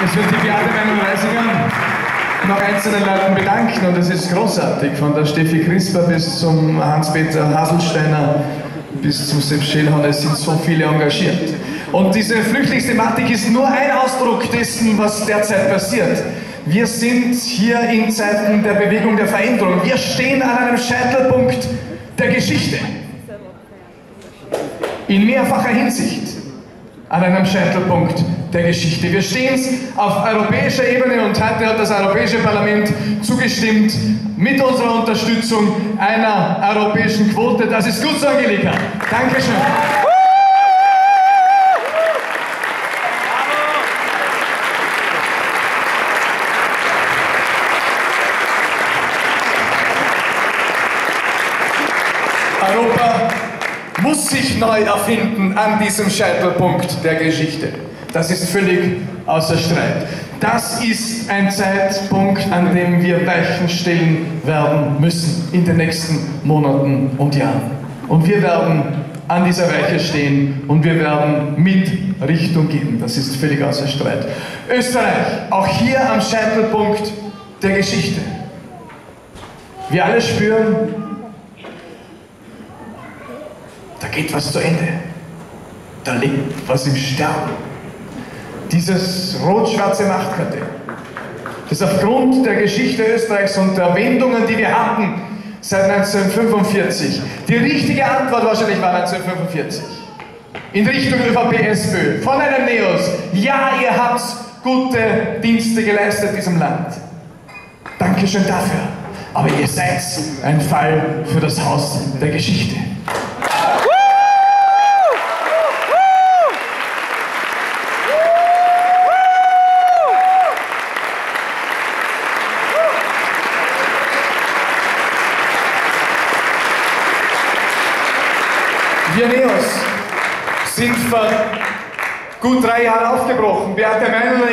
Es wird die Beate Meinl-Reisinger noch einzelnen Leuten bedanken und das ist großartig. Von der Steffi Crisper bis zum Hans-Peter Haselsteiner bis zum Sepp Schellhorn, es sind so viele engagiert. Und diese Flüchtlingsthematik ist nur ein Ausdruck dessen, was derzeit passiert. Wir sind hier in Zeiten der Bewegung der Veränderung. Wir stehen an einem Scheitelpunkt der Geschichte. In mehrfacher Hinsicht an einem Scheitelpunkt der Geschichte. Wir stehen auf europäischer Ebene und heute hat das Europäische Parlament zugestimmt mit unserer Unterstützung einer europäischen Quote. Das ist gut so, Angelika. Dankeschön. Europa muss sich neu erfinden an diesem Scheitelpunkt der Geschichte. Das ist völlig außer Streit. Das ist ein Zeitpunkt, an dem wir Weichen stellen werden müssen in den nächsten Monaten und Jahren. Und wir werden an dieser Weiche stehen und wir werden mit Richtung geben. Das ist völlig außer Streit. Österreich, auch hier am Scheitelpunkt der Geschichte. Wir alle spüren, da geht was zu Ende. Da liegt was im Sterben. Dieses rot-schwarze Machtkartell, das aufgrund der Geschichte Österreichs und der Wendungen, die wir hatten seit 1945, die richtige Antwort wahrscheinlich war 1945, in Richtung ÖVP-SPÖ, von einem NEOS, ja, ihr habt gute Dienste geleistet diesem Land. Dankeschön dafür. Aber ihr seid ein Fall für das Haus der Geschichte. Wir NEOS sind vor gut 3 Jahren aufgebrochen. Beate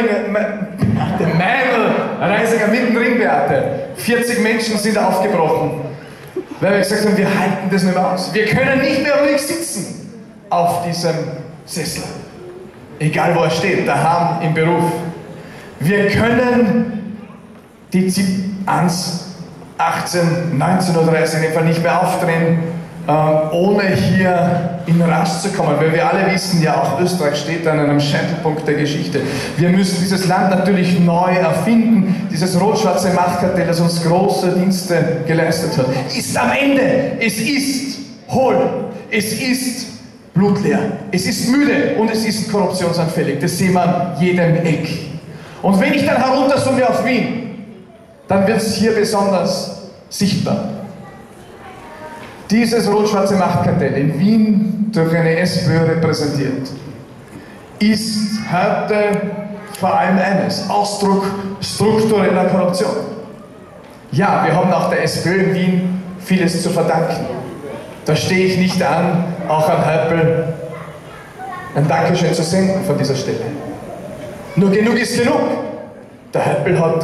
Meinl-Reisinger mittendrin, Beate. 40 Menschen sind aufgebrochen, weil wir gesagt haben, wir halten das nicht mehr aus. Wir können nicht mehr ruhig sitzen auf diesem Sessel. Egal wo er steht, daheim im Beruf. Wir können die ZIP 1, 18, 19.30 Uhr einfach nicht mehr aufdrehen, ohne hier in Rausch zu kommen, weil wir alle wissen, ja auch Österreich steht an einem Scheitelpunkt der Geschichte. Wir müssen dieses Land natürlich neu erfinden. Dieses rot-schwarze Machtkartell, das uns große Dienste geleistet hat, ist am Ende. Es ist hohl, es ist blutleer, es ist müde und es ist korruptionsanfällig. Das sehen wir an jedem Eck. Und wenn ich dann herunterzoome auf Wien, dann wird es hier besonders sichtbar. Dieses rot-schwarze Machtkartell, in Wien durch eine SPÖ repräsentiert, ist heute vor allem eines: Ausdruck struktureller Korruption. Ja, wir haben auch der SPÖ in Wien vieles zu verdanken. Da stehe ich nicht an, auch an Häupl ein Dankeschön zu senden von dieser Stelle. Nur genug ist genug. Der Häupl hat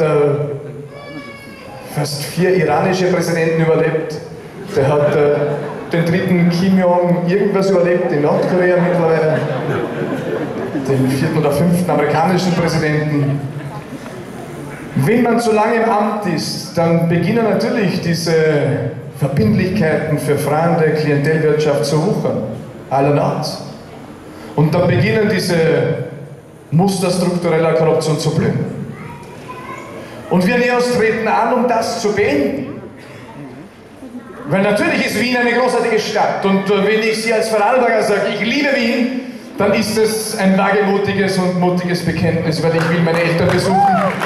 fast 4 iranische Präsidenten überlebt. Der hat den 3. Kim Jong irgendwas überlebt, in Nordkorea mittlerweile, den 4. oder 5. amerikanischen Präsidenten. Wenn man zu lange im Amt ist, dann beginnen natürlich diese Verbindlichkeiten für Frauen der Klientelwirtschaft zu wuchern, allerorts. Und dann beginnen diese Muster struktureller Korruption zu blühen. Und wir NEOS treten an, um das zu beenden. Weil natürlich ist Wien eine großartige Stadt und wenn ich Sie als Vorarlberger sage, ich liebe Wien, dann ist es ein wagemutiges und mutiges Bekenntnis, weil ich will meine Eltern besuchen.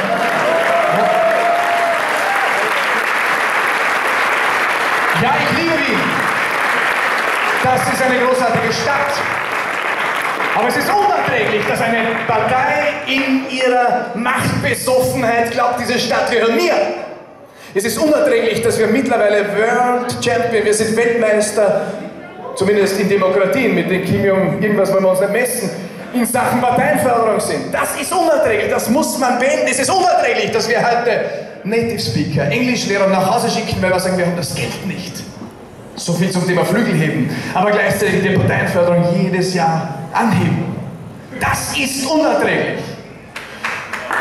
Ja, ich liebe Wien. Das ist eine großartige Stadt. Aber es ist unerträglich, dass eine Partei in ihrer Machtbesoffenheit glaubt, diese Stadt gehört mir. Es ist unerträglich, dass wir mittlerweile World Champion, wir sind Weltmeister, zumindest in Demokratien, mit den Kim Jong, irgendwas wollen wir uns nicht messen, in Sachen Parteienförderung sind. Das ist unerträglich, das muss man beenden. Es ist unerträglich, dass wir heute Native Speaker, Englischlehrer nach Hause schicken, weil wir sagen, wir haben das Geld nicht. So viel zum Thema Flügelheben. Aber gleichzeitig die Parteienförderung jedes Jahr anheben. Das ist unerträglich.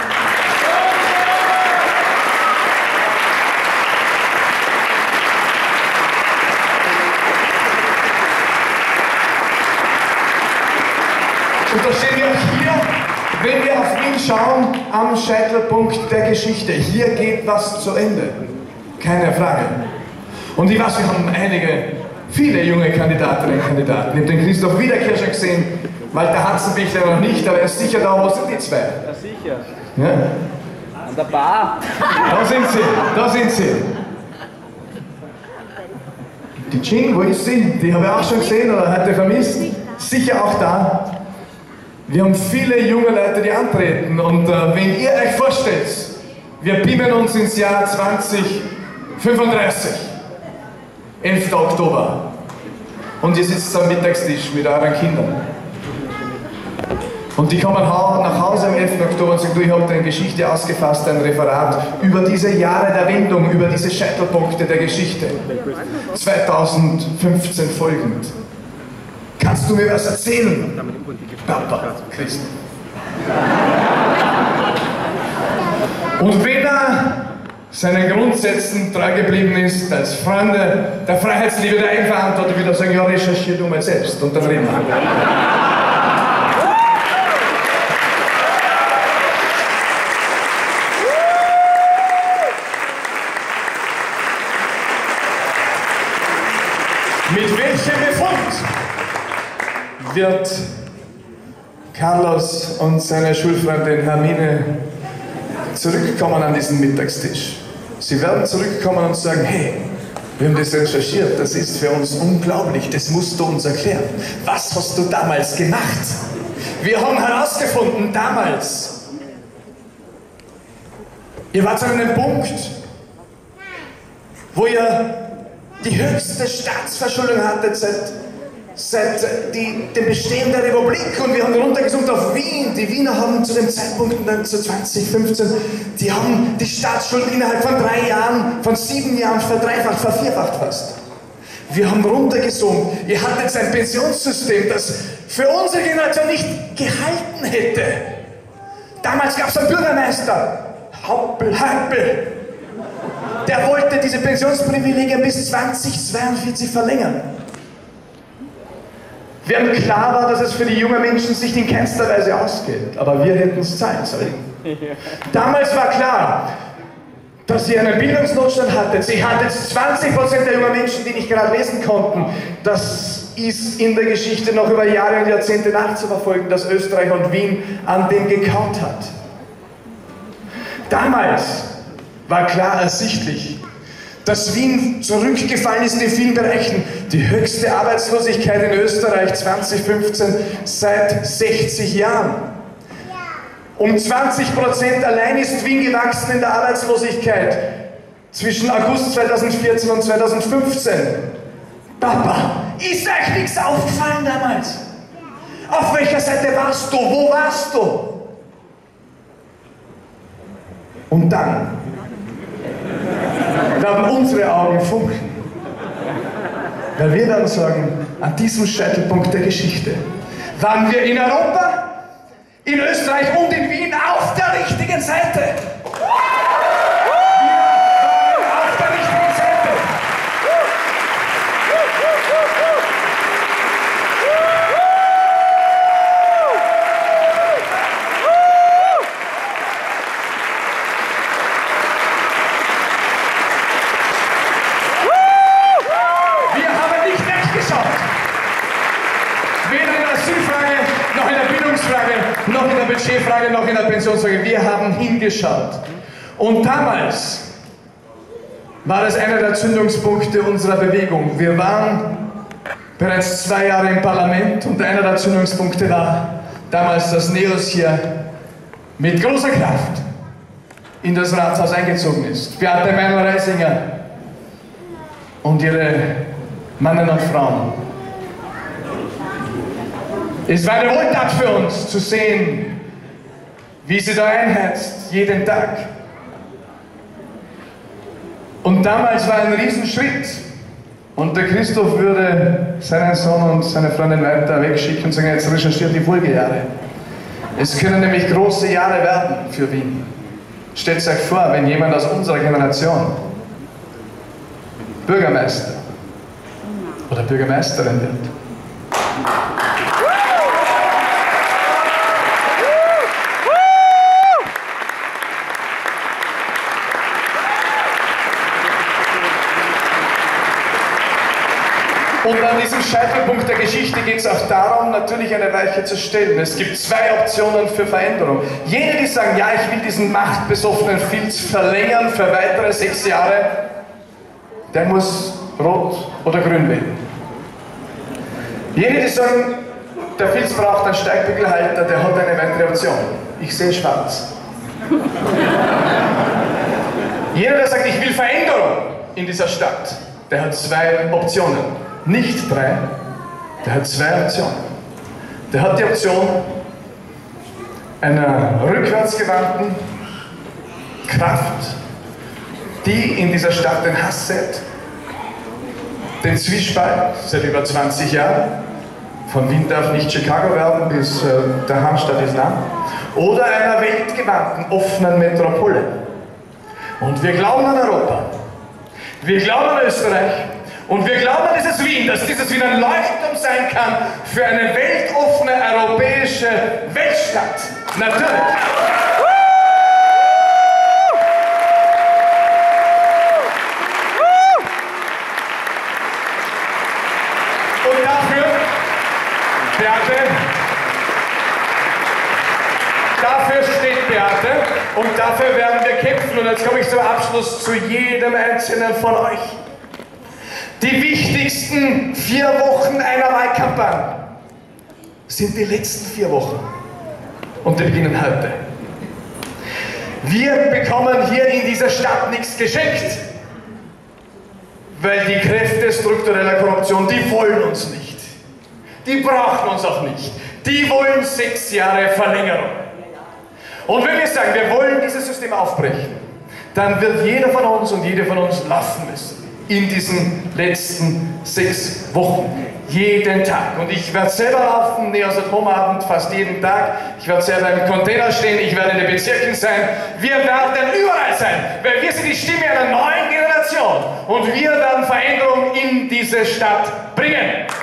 Und da stehen wir auch hier, wenn wir auf Wien schauen, am Scheitelpunkt der Geschichte. Hier geht was zu Ende. Keine Frage. Und ich weiß, wir haben viele junge Kandidatinnen und Kandidaten. Ich habe den Christoph Wiederkehr schon gesehen, Walter Hatzenbichler noch nicht, aber er ist sicher da, wo sind die zwei? Ja, sicher. Ja. An der Bar. Da sind sie, da sind sie. Die Jean, wo ist sie? Die habe ich auch schon gesehen oder heute vermisst. Sicher auch da. Wir haben viele junge Leute, die antreten. Und wenn ihr euch vorstellt, wir beamen uns ins Jahr 2035, 11. Oktober. Und ihr sitzt am Mittagstisch mit euren Kindern. Und die kommen nach Hause am 11. Oktober und sagen, du, ich habe deine Geschichte ausgefasst, ein Referat über diese Jahre der Wendung, über diese Scheitelpunkte der Geschichte. 2015 folgend. Kannst du mir was erzählen? Papa, Christ. Und wenn er seinen Grundsätzen treu geblieben ist, als Freunde der Freiheitsliebe der Einverantwortung, wieder sagen, ja, recherchier du mal selbst und dann reden wir. Mit welchem Befund wird Carlos und seine Schulfreundin Hermine zurückkommen an diesen Mittagstisch? Sie werden zurückkommen und sagen, hey, wir haben das recherchiert, das ist für uns unglaublich, das musst du uns erklären. Was hast du damals gemacht? Wir haben herausgefunden, damals, ihr wart an einem Punkt, wo ihr die höchste Staatsverschuldung hattet seit dem Bestehen der Republik, und wir haben runtergezoomt auf Wien. Die Wiener haben zu dem Zeitpunkt 2015, die haben die Staatsschuld innerhalb von 3 Jahren, von 7 Jahren verdreifacht, vervierfacht fast. Wir haben runtergezoomt. Ihr hattet ein Pensionssystem, das für unsere Generation nicht gehalten hätte. Damals gab es einen Bürgermeister, Haupel. Der wollte diese Pensionsprivilegien bis 2042 verlängern. Während klar war, dass es für die jungen Menschen sich in keinster Weise ausgeht. Aber wir hätten es zahlen sollen. Damals war klar, dass ihr einen Bildungsnotstand hattet. Sie hattet 20% der jungen Menschen, die nicht gerade lesen konnten. Das ist in der Geschichte noch über Jahre und Jahrzehnte nachzuverfolgen, dass Österreich und Wien an dem gekaut hat. Damals war klar ersichtlich, dass Wien zurückgefallen ist in vielen Bereichen. Die höchste Arbeitslosigkeit in Österreich 2015 seit 60 Jahren. Um 20% allein ist Wien gewachsen in der Arbeitslosigkeit zwischen August 2014 und 2015. Papa, ist euch nichts aufgefallen damals? Auf welcher Seite warst du? Wo warst du? Und dann werden unsere Augen funkeln, weil wir dann sagen, an diesem Scheitelpunkt der Geschichte waren wir in Europa, in Österreich und in Wien auf der richtigen Seite. Wir waren auf der richtigen Seite. Noch in der Budgetfrage, noch in der Pensionsfrage. Wir haben hingeschaut. Und damals war das einer der Zündungspunkte unserer Bewegung. Wir waren bereits 2 Jahre im Parlament und einer der Zündungspunkte war damals, dass NEOS hier mit großer Kraft in das Rathaus eingezogen ist. Beate Meinl-Reisinger und ihre Männer und Frauen. Es war eine Wohltat für uns zu sehen, wie sie da einheizt, jeden Tag. Und damals war ein Riesenschritt. Und der Christoph würde seinen Sohn und seine Freundin weiter wegschicken und sagen, jetzt recherchiert die Folgejahre. Es können nämlich große Jahre werden für Wien. Stellt euch vor, wenn jemand aus unserer Generation Bürgermeister oder Bürgermeisterin wird. an diesem Scheitelpunkt der Geschichte geht es auch darum, natürlich eine Weiche zu stellen. Es gibt zwei Optionen für Veränderung. Jene, die sagen, ja, ich will diesen machtbesoffenen Filz verlängern für weitere 6 Jahre, der muss rot oder grün wählen. Jene, die sagen, der Filz braucht einen Steigbügelhalter, der hat eine weitere Option. Ich sehe schwarz. Jeder, der sagt, ich will Veränderung in dieser Stadt, der hat 2 Optionen. Nicht 3, der hat 2 Optionen. Der hat die Option einer rückwärtsgewandten Kraft, die in dieser Stadt den Hass sät, den Zwiespalt seit über 20 Jahren. Von Wien darf nicht Chicago werden, bis der Hamstadt ist nah. Oder einer weltgewandten, offenen Metropole. Und wir glauben an Europa. Wir glauben an Österreich. Und wir glauben an dieses Wien, dass dieses Wien ein Leuchtturm sein kann für eine weltoffene europäische Weltstadt. Natürlich. Und dafür, Beate, dafür steht Beate und dafür werden wir kämpfen. Und jetzt komme ich zum Abschluss zu jedem Einzelnen von euch. Die wichtigsten 4 Wochen einer Wahlkampagne sind die letzten 4 Wochen. Und die beginnen heute. Wir bekommen hier in dieser Stadt nichts geschenkt. Weil die Kräfte struktureller Korruption, die wollen uns nicht. Die brauchen uns auch nicht. Die wollen 6 Jahre Verlängerung. Und wenn wir sagen, wir wollen dieses System aufbrechen, dann wird jeder von uns und jede von uns laufen müssen. In diesen letzten 6 Wochen. Jeden Tag. Und ich werde selber laufen, Neos at Home Abend, fast jeden Tag. Ich werde selber im Container stehen, ich werde in den Bezirken sein. Wir werden überall sein, weil wir sind die Stimme einer neuen Generation. Und wir werden Veränderung in diese Stadt bringen.